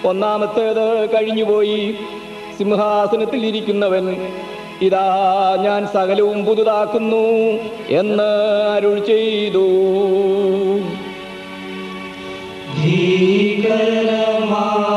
ഒന്നാമത്തേത് കഴിഞ്ഞുപോയി. സിംഹാസനത്തിൽ ഇരിക്കുന്നവൻ ഇതാ ഞാൻ സകലവും പുതുതാക്കുന്നു എന്ന് അരുൾ ചെയ്തു. ഭീകരമായ